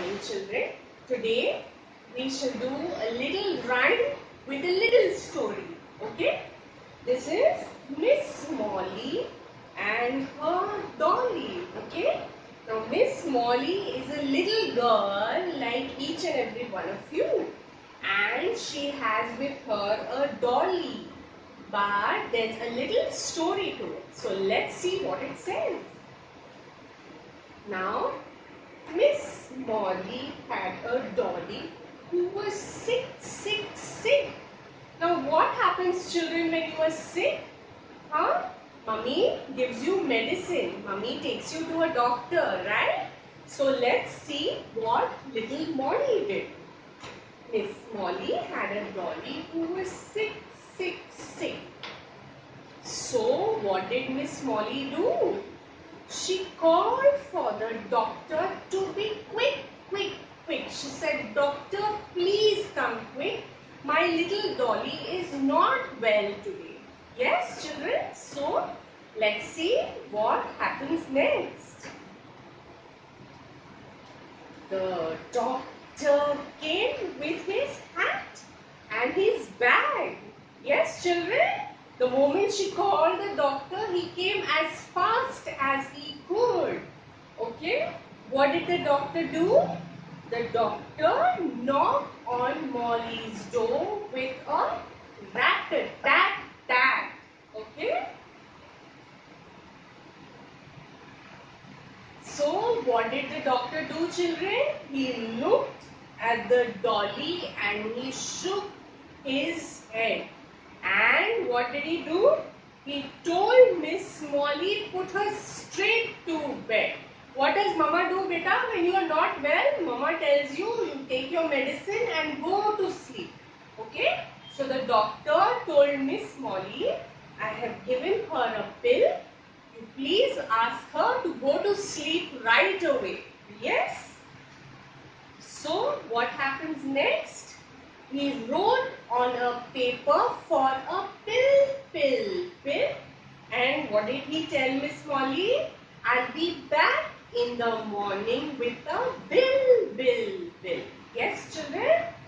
morning, children. Today we shall do a little rhyme with a little story. Okay? This is Miss Molly and her dolly. Okay? Now Miss Molly is a little girl like each and every one of you, and she has with her a dolly. But there's a little story to it. So let's see what it says. Now, Miss Molly had a dolly who was sick. Now, what happens, children, when you are sick? Huh? Mummy gives you medicine. Mummy takes you to a doctor, right? So, let's see what little Molly did. Miss Molly had a dolly who was sick. So, what did Miss Molly do? She called for the doctor to be quick. She said, "Doctor, please come quick. My little dolly is not well today." Yes, children. So, let's see what happens next. The doctor came with his hat and his bag. Yes, children. The moment she called the doctor, he came as fast as he could. Okay? What did the doctor do? The doctor knocked on Molly's door with a rat-a-tat-tat. Okay? So, what did the doctor do, children? He looked at the dolly and he shook his head. And what did he do? He told Miss Molly put her straight to bed. What does Mama do, beta, when you are not well? Mama tells you, you take your medicine and go to sleep. Okay? So the doctor told Miss Molly, I have given her a pill. You please ask her to go to sleep right away. Yes? So what happens next? He wrote on a paper for a pill. And what did he tell Miss Molly? I'll be back in the morning with a bill. Yes, children?